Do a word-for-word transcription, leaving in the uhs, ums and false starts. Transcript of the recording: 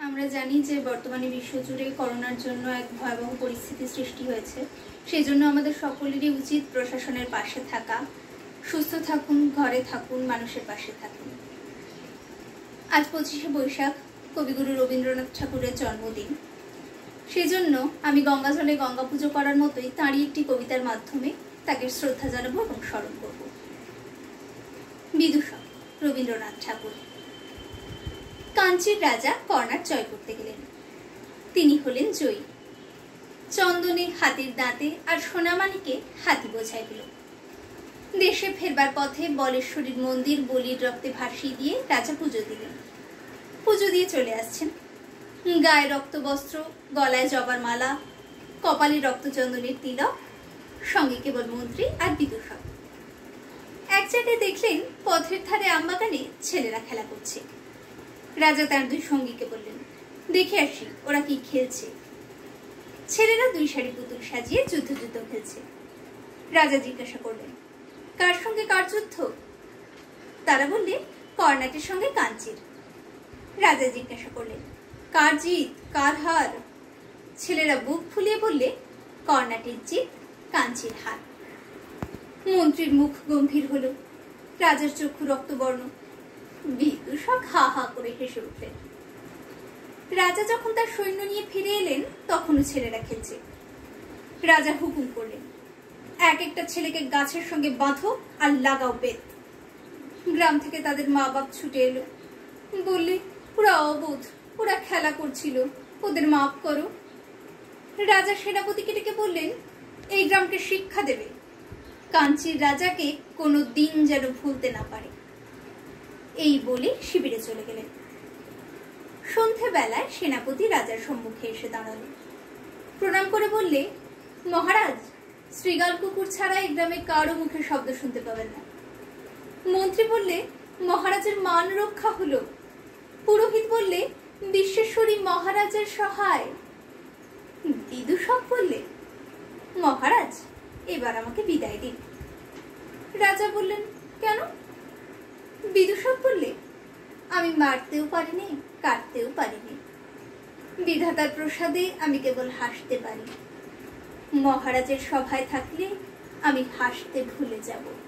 আমরা জানি যে বর্তমানে বিশ্বজুড়ে করোনার জন্য এক ভয়াবহ পরিস্থিতি সৃষ্টি হয়েছে। সেই জন্য আমাদের সকলেরই উচিত প্রশাসনের পাশে থাকা, সুস্থ থাকুন, ঘরে থাকুন, মানুষের পাশে থাকুন। আজ পঁচিশে বৈশাখ কবিগুরু রবীন্দ্রনাথ ঠাকুরের জন্মদিন। সেই জন্য আমি গঙ্গা জলে গঙ্গা পুজো করার মতোই তাঁরই একটি কবিতার মাধ্যমে তাকে শ্রদ্ধা জানাবো এবং স্মরণ করব। বিদূষক রবীন্দ্রনাথ ঠাকুর। কাঞ্চির রাজা কর্ণার জয় করতে গেলেন। তিনি হলেন জয়ী। চন্দনে, হাতির দাঁতে আর সোনামানিকে হাতি বোঝাই দিল। দেশে ফেরবার পথে বলেশ্বরীর মন্দির বলির রক্তে ভাসিয়ে দিয়ে রাজা পুজো দিলেন। পুজো দিয়ে চলে আসছেন। গায়ে রক্ত বস্ত্র, গলায় জবার মালা, কপালে রক্তচন্দনের তিলক, সঙ্গে কেবল মন্ত্রী আর বিদূষক। এক জায়গায় দেখলেন পথের ধারে আমবাগানে ছেলেরা খেলা করছে। রাজা তার দুই সঙ্গীকে বললেন, দেখে আসি ওরা কি খেলছে। ছেলেরা দুই সারি পুতুল সাজিয়ে যুদ্ধ যুদ্ধ খেলছে। রাজা জিজ্ঞাসা করলেন, কার সঙ্গে কার যুদ্ধ? তারা বললে, কর্ণাটের সঙ্গে কাঞ্চির। রাজা জিজ্ঞাসা করলেন, কার জিত কার হার? ছেলেরা বুক ফুলিয়ে বললে, কর্ণাটের জিত, কাঞ্চির হার। মন্ত্রীর মুখ গম্ভীর হলো, রাজার চক্ষু রক্তবর্ণ। বিদূষক হা হা করে হেসে উঠলেন। রাজা যখন তার সৈন্য নিয়ে ফিরে এলেন তখনও ছেলেরা খেলছে। রাজা হুকুম করলেন, এক একটা ছেলেকে গাছের সঙ্গে বাঁধো আর লাগাও বেত। গ্রাম থেকে তাদের মা বাপ ছুটে এলো, বললে, ওরা অবোধ, ওরা খেলা করছিল, ওদের মাফ করো। রাজা সেনাপতিকে ডেকে বললেন, এই গ্রামকে শিক্ষা দেবে, কাঞ্চির রাজাকে কোনো দিন যেন ভুলতে না পারে। এই বলে শিবিরে চলে গেলেন। সন্ধ্যেবেলায় সেনাপতি রাজার সম্মুখে এসে দাঁড়ালো। প্রণাম করে বললে, মহারাজ, শ্রীগাল কুকুর ছাড়া এই গ্রামে কারো মুখে শব্দ শুনতে পাবেন না। মন্ত্রী বললে, মহারাজের মান রক্ষা হলো। পুরোহিত বললে, বিশ্বেশ্বরী মহারাজের সহায়। বিদূষক বললে, মহারাজ, এবার আমাকে বিদায় দিন। রাজা বললেন, কেন? বিদূষক বললে, আমি মারতেও পারিনি, কাটতেও পারিনি। বিধাতার প্রসাদে আমি কেবল হাসতে পারি। মহারাজের সভায় থাকলে আমি হাসতে ভুলে যাব।